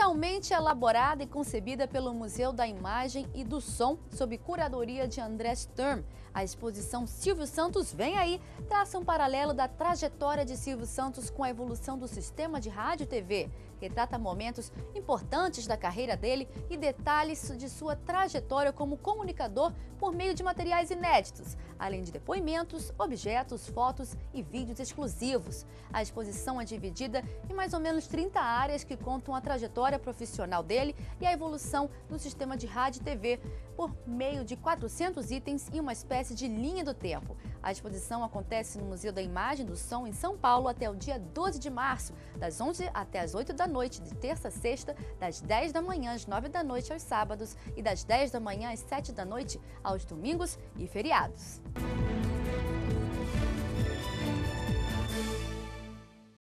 Originalmente elaborada e concebida pelo Museu da Imagem e do Som, sob curadoria de André Sturm, a exposição Silvio Santos Vem Aí traça um paralelo da trajetória de Silvio Santos com a evolução do sistema de rádio e TV. Retrata momentos importantes da carreira dele e detalhes de sua trajetória como comunicador por meio de materiais inéditos, além de depoimentos, objetos, fotos e vídeos exclusivos. A exposição é dividida em mais ou menos 30 áreas que contam a trajetória profissional dele e a evolução do sistema de rádio e TV por meio de 400 itens e uma espécie de linha do tempo. A exposição acontece no Museu da Imagem e do Som em São Paulo até o dia 12 de março, das 11 até as 8 da noite, de terça a sexta, das 10 da manhã às 9 da noite aos sábados e das 10 da manhã às 7 da noite aos domingos e feriados.